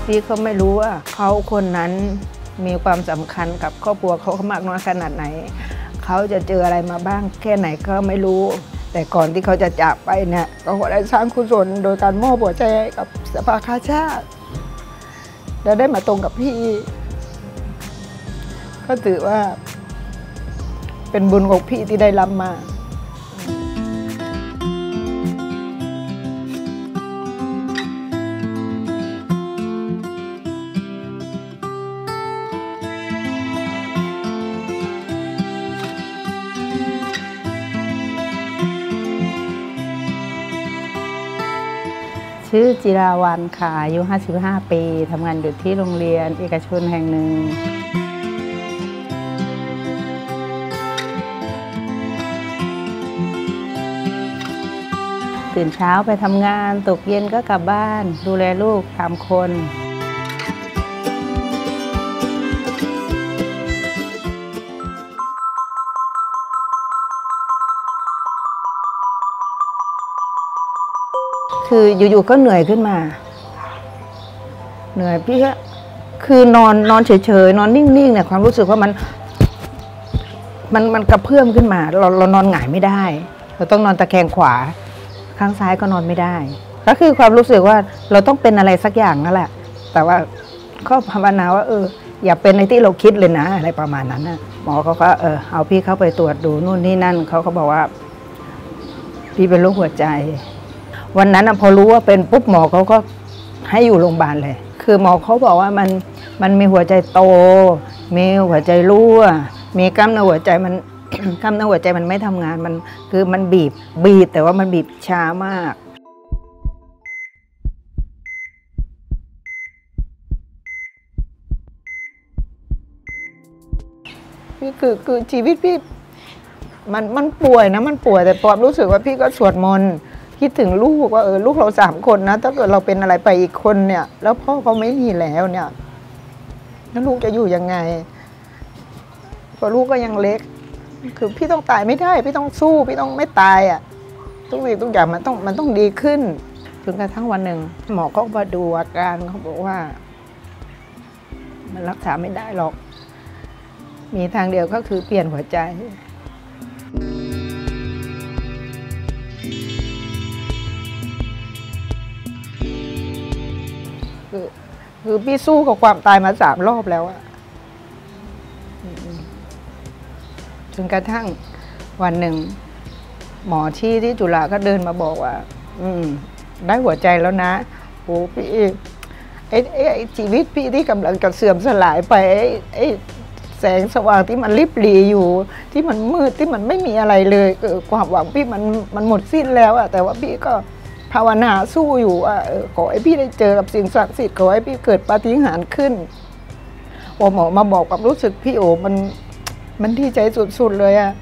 พี่เขาไม่รู้ว่าเขาคนนั้นมีความสำคัญกับครอบครัวเขามากน้อยขนาดไหนเขาจะเจออะไรมาบ้างแค่ไหนก็ไม่รู้แต่ก่อนที่เขาจะจากไปเนี่ยเขาก็ได้สร้างกุศลโดยการมอบหัวใจกับสภากาชาติแล้วได้มาตรงกับพี่ก็ถือว่าเป็นบุญของพี่ที่ได้รับมาชื่อจิราวัลย์ค่ะอายุ55 ปีทำงานอยู่ที่โรงเรียนเอกชนแห่งหนึ่งตื่นเช้าไปทำงานตกเย็นก็กลับบ้านดูแลลูก3 คนคืออยู่ๆก็เหนื่อยขึ้นมาเหนื่อยพี่ก็คือนอนเฉยๆนอนนิ่งๆเนี่ยความรู้สึกว่ามันกระเพื่อมขึ้นมาเรานอนหงายไม่ได้เราต้องนอนตะแคงขวาข้างซ้ายก็นอนไม่ได้ก็คือความรู้สึกว่าเราต้องเป็นอะไรสักอย่างนั่นแหละแต่ว่าก็ภาวนาว่าอย่าเป็นในที่เราคิดเลยนะอะไรประมาณนั้นนะหมอเขาก็เอาพี่เข้าไปตรวจดูนู่นนี่นั่นเขาก็บอกว่าพี่เป็นโรคหัวใจวันนั้นพอรู้ว่าเป็นปุ๊บหมอเขาก็ให้อยู่โรงพยาบาลเลยคือหมอเขาบอกว่ามันมีหัวใจโตมีหัวใจรั่วมีกล้ามเนื้อหัวใจมัน กล้ามเนื้อหัวใจมันไม่ทำงานมันคือมันบีบแต่ว่ามันบีบช้ามากนี่คือชีวิตพี่มันป่วยนะมันป่วยแต่ความรู้สึกว่าพี่ก็สวดมนต์คิดถึงลูกว่าลูกเรา3 คนนะถ้าเกิดเราเป็นอะไรไปอีกคนเนี่ยแล้วพ่อเขาไม่มีแล้วเนี่ยแล้วลูกจะอยู่ยังไงเพราะลูกก็ยังเล็กคือพี่ต้องตายไม่ได้พี่ต้องสู้พี่ต้องไม่ตายอ่ะทุกอย่างมันต้องดีขึ้นจนกระทั่งวันหนึ่งหมอเขามาดูอาการเขาบอกว่ามันรักษาไม่ได้หรอกมีทางเดียวก็คือเปลี่ยนหัวใจคือพี่สู้กับความตายมา3 รอบแล้วอะจนกระทั่งวันหนึ่งหมอที่จุฬาก็เดินมาบอกว่าได้หัวใจแล้วนะโอ้พี่ไอ้ชีวิตพี่ที่กำลังจะเสื่อมสลายไปไอ้แสงสว่างที่มันริบหรี่อยู่ที่มันมืดที่มันไม่มีอะไรเลยความหวังพี่มันหมดสิ้นแล้วอะแต่ว่าพี่ก็ภาวนาสู้อยู่ว่าขอให้พี่ได้เจอกับสิ่งศักดิ์สิทธิ์ขอให้พี่เกิดปาฏิหาริย์ขึ้นพอหมอมาบอกความรู้สึกพี่มันดีใจสุดๆเลยอะ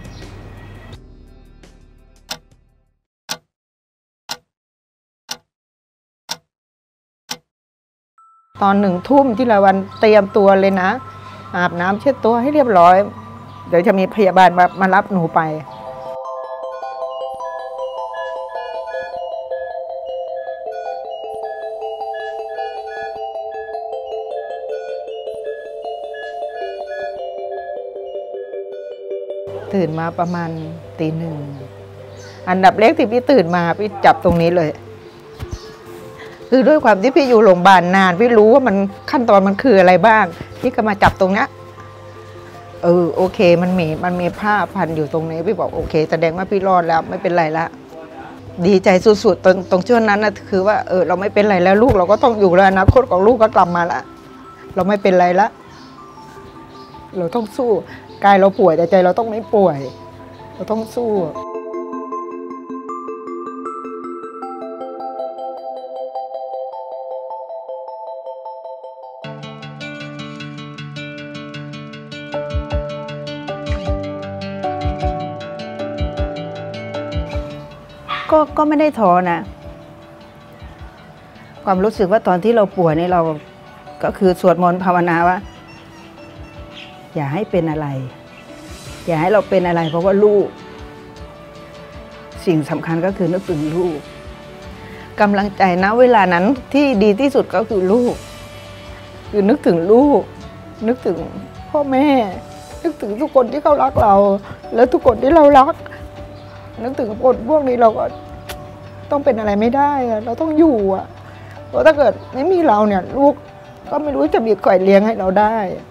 ตอน1 ทุ่มที่ละวันเตรียมตัวเลยนะอาบน้ำเช็ดตัวให้เรียบร้อยเดี๋ยวจะมีพยาบาลมารับหนูไปตื่นมาประมาณตี 1อันดับแรกที่พี่ตื่นมาพี่จับตรงนี้เลยคือด้วยความที่พี่อยู่โรงพยาบาลนานพี่รู้ว่ามันขั้นตอนมันคืออะไรบ้างพี่ก็มาจับตรงนี้โอเคมันมีผ้าพันอยู่ตรงนี้พี่บอกโอเคแสดงว่าพี่รอดแล้วไม่เป็นไรละดีใจสุดๆตรงช่วงนั้นนะคือว่าเราไม่เป็นไรแล้วลูกเราก็ต้องอยู่แล้วอนาคตของลูกก็กลับมาละเราไม่เป็นไรละเราต้องสู้กายเราป่วยแต่ใจเราต้องไม่ป่วยเราต้องสู้ก็ไม่ได้ท้อนะความรู้สึกว่าตอนที่เราป่วยนี่เราก็คือสวดมนต์ภาวนาว่าอย่าให้เป็นอะไรอย่าให้เราเป็นอะไรเพราะว่าลูกสิ่งสำคัญก็คือนึกถึงลูกกำลังใจนะเวลานั้นที่ดีที่สุดก็คือลูกคือนึกถึงลูกนึกถึงพ่อแม่นึกถึงทุกคนที่เขารักเราแล้วทุกคนที่เรารักนึกถึงคนพวกนี้เราก็ต้องเป็นอะไรไม่ได้เราต้องอยู่เพราะถ้าเกิดไม่มีเราเนี่ยลูกก็ไม่รู้จะมีใครเลี้ยงให้เราได้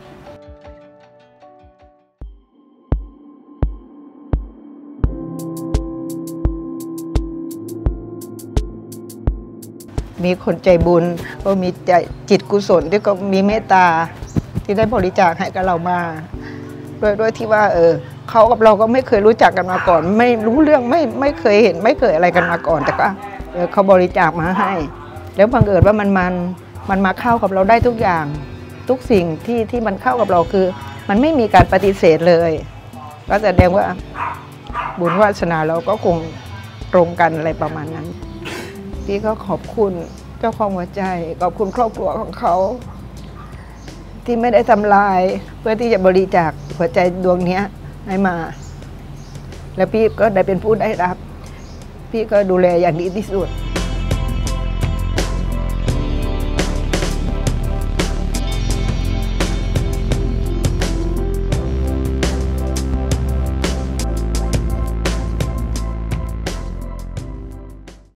มีคนใจบุญก็มีใจจิตกุศลที่ก็มีเมตตาที่ได้บริจาคให้กับเรามาด้วยที่ว่าเขากับเราก็ไม่เคยรู้จักกันมาก่อนไม่รู้เรื่องไม่เคยเห็นไม่เคยอะไรกันมาก่อนแต่ก็เขาบริจาคมาให้แล้วบังเอิญว่ามันมาเข้ากับเราได้ทุกอย่างทุกสิ่งที่มันเข้ากับเราคือมันไม่มีการปฏิเสธเลยก็แสดงว่าบุญวาสนาเราก็คงตรงกันอะไรประมาณนั้นพี่ก็ขอบคุณเจ้าของหัวใจขอบคุณครอบครัวของเขาที่ไม่ได้ทำลายเพื่อที่จะบริจาคหัวใจดวงนี้ให้มาแล้วพี่ก็ได้เป็นผู้ได้รับพี่ก็ดูแลอย่างดีที่สุด